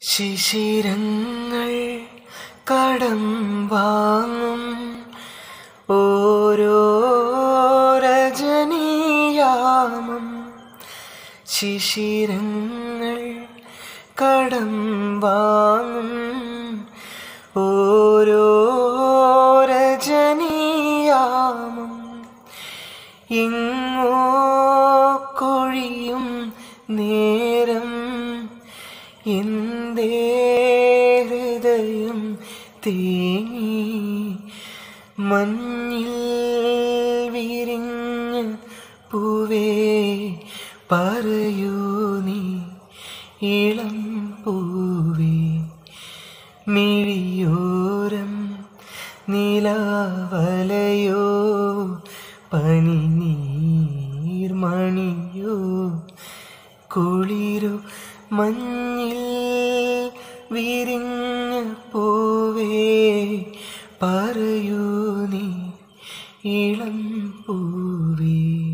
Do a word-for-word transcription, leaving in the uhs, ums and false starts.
ശിശിരങ്ങൾ കടം വാങ്ങും ഓരോ രജനിയാമം. ശിശിരങ്ങൾ കടം വാങ്ങും ഓരോ രജനിയാമം. എങ്ങോ കൊഴിയും നേരം എന്തേ ഹൃദയം തേങ്ങി. മഞ്ഞിൽ വിരിഞ്ഞ പൂവേ പറയൂ നീ ഇളം പൂവേ. മിഴിയോരം നിലാവലയോ പനിനീർമണിയോ കുളിരോ. മഞ്ഞിൽ വിരിഞ്ഞ പൂവേ പറയൂ നീ ഇളം പൂവേ.